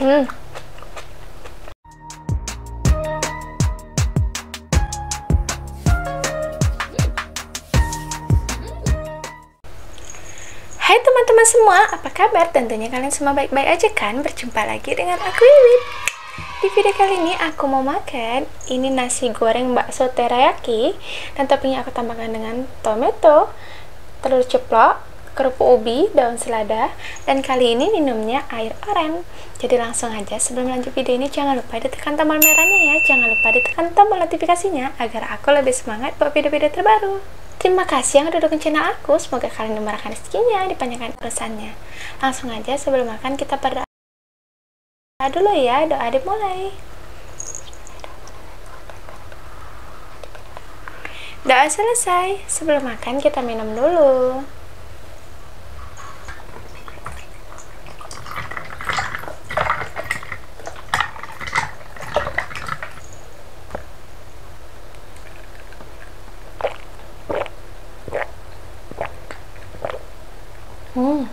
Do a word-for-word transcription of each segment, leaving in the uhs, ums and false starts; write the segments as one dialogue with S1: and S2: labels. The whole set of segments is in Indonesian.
S1: Hmm. Hai teman-teman semua, apa kabar? Tentunya kalian semua baik-baik aja kan? Berjumpa lagi dengan aku Wiwit. Di video kali ini aku mau makan ini nasi goreng bakso teriyaki, dan toppingnya aku tambahkan dengan tomato, telur ceplok, kerupuk ubi, daun selada, dan kali ini minumnya air oren. Jadi langsung aja, sebelum lanjut video ini jangan lupa ditekan tombol merahnya ya, jangan lupa ditekan tombol notifikasinya agar aku lebih semangat buat video-video terbaru. Terima kasih yang udah dukung channel aku, semoga kalian dimurahkan rezekinya, dipanjangkan urusannya. Langsung aja sebelum makan kita berdoa dulu ya, doa dimulai. Doa selesai, sebelum makan kita minum dulu. Hmm,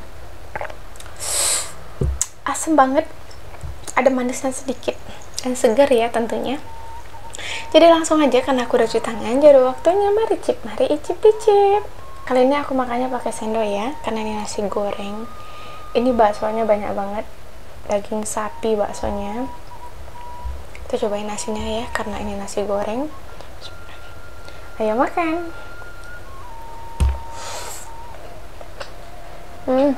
S1: asem banget, ada manisnya sedikit, dan segar ya tentunya. Jadi langsung aja, karena aku udah cuci tangan, jadi waktunya mari cip, mari icip-icip. Kali ini aku makannya pakai sendok ya, karena ini nasi goreng. Ini baksonya banyak banget, daging sapi baksonya. Kita cobain nasinya ya, karena ini nasi goreng. Ayo makan. Hmm.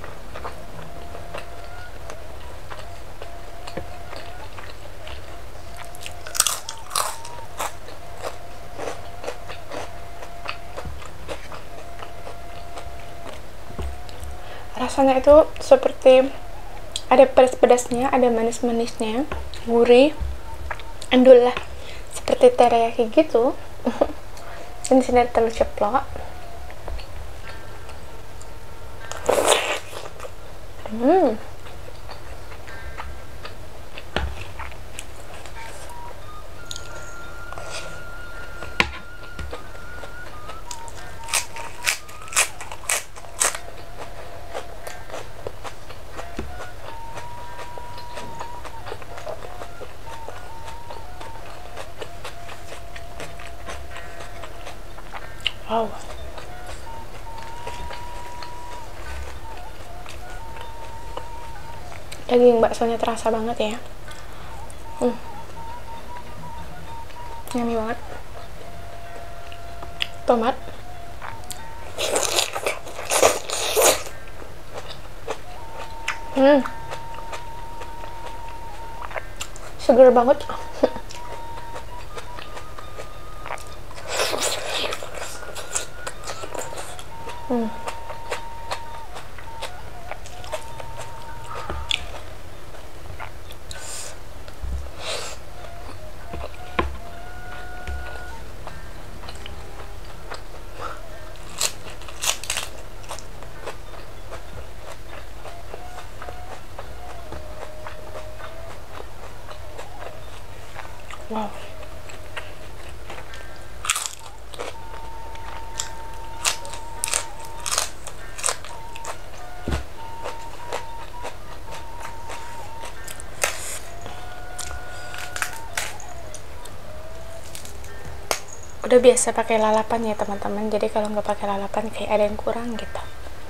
S1: Rasanya itu seperti ada pedas-pedasnya, ada manis-manisnya, gurih, endul lah, seperti teriyaki gitu. Dan di sini ada telur ceplok. Hmm. Wow. Daging baksonya terasa banget ya. Hmm. Yummy banget. Tomat. Hmm. Seger banget. Hmm. Wow. Udah biasa pakai lalapan ya teman-teman, jadi kalau nggak pakai lalapan kayak ada yang kurang gitu.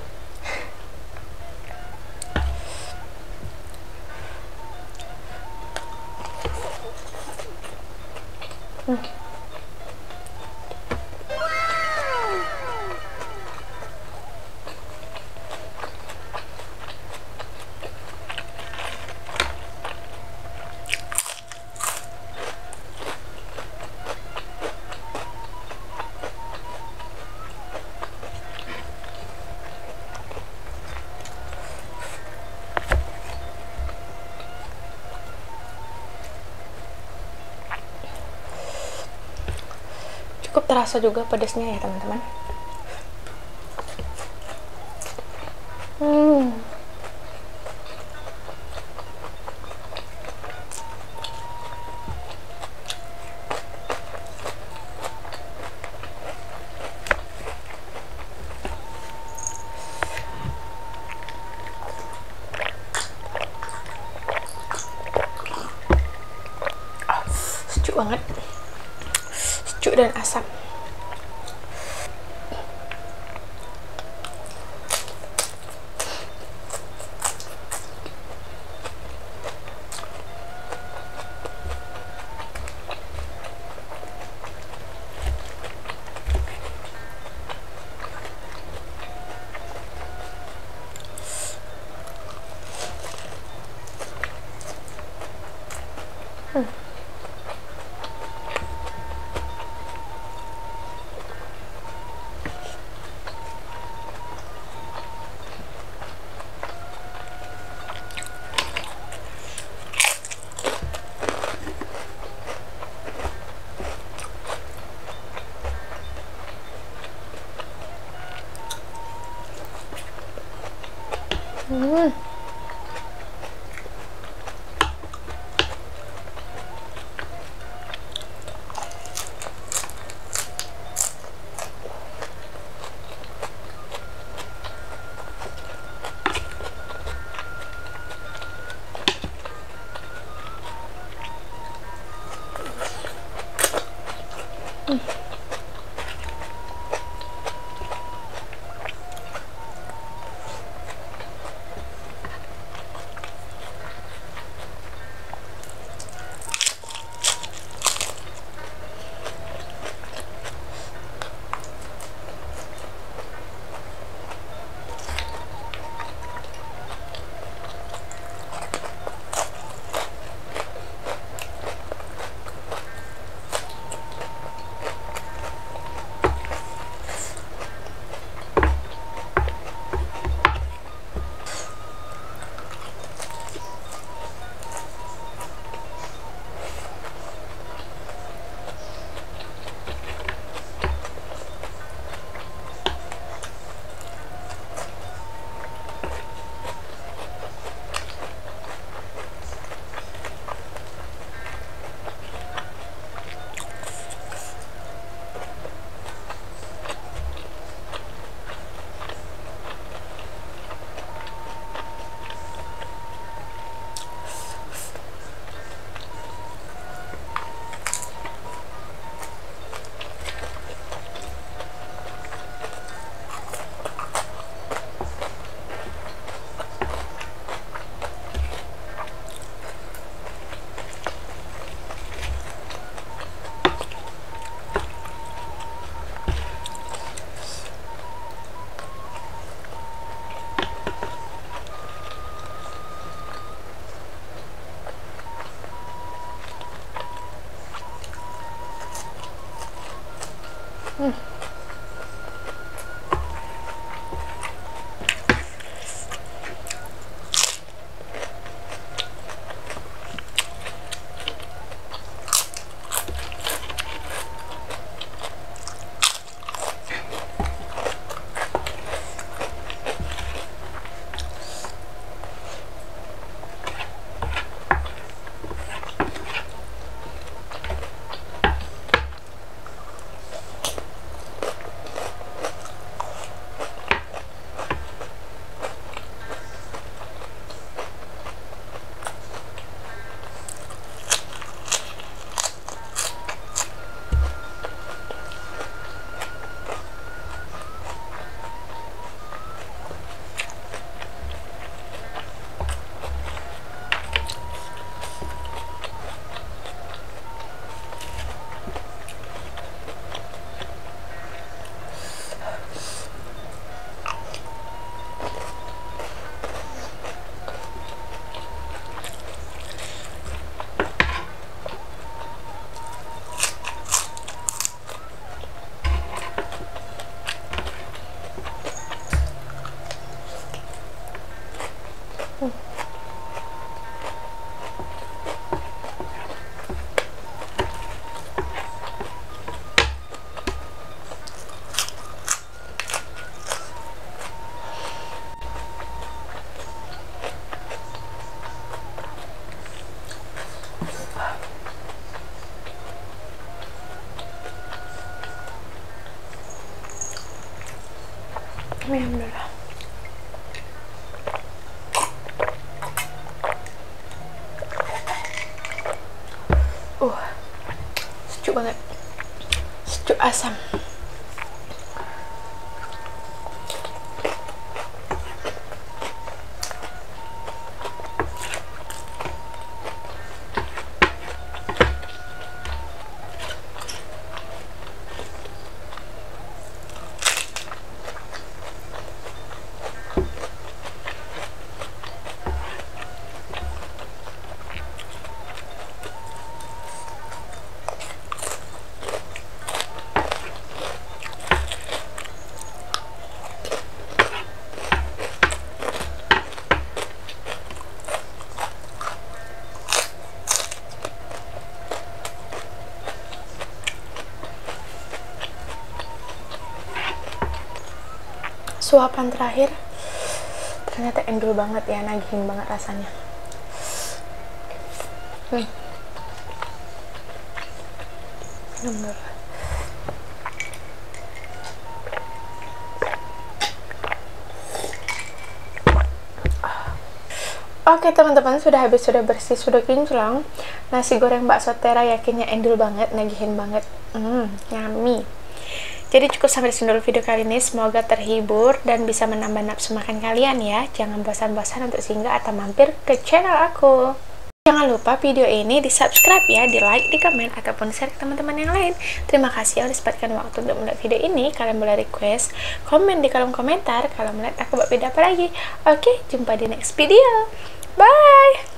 S1: Hmm. Cukup terasa juga pedasnya ya teman-teman. Hmm. banget, sejuk dan asam. Hmm. Hmm. Hmm. Hmm. Minum dulu. Uh. banget. Sejuk asam. Suapan terakhir ternyata endul banget ya, nagihin banget rasanya. hmm. Bener. Oke teman-teman, sudah habis, sudah bersih, sudah kinclong. Nasi goreng bakso terayakinya endul banget, nagihin banget. Hmm, yummy. Jadi cukup sampai di sini dulu video kali ini. Semoga terhibur dan bisa menambah nafsu makan kalian ya. Jangan bosan-bosan untuk singgah atau mampir ke channel aku. Jangan lupa video ini di subscribe ya, di like, di komen, ataupun share ke teman-teman yang lain. Terima kasih udah sempatkan waktu untuk melihat video ini. Kalian boleh request, komen di kolom komentar kalau melihat aku buat video apa lagi. Oke, jumpa di next video. Bye!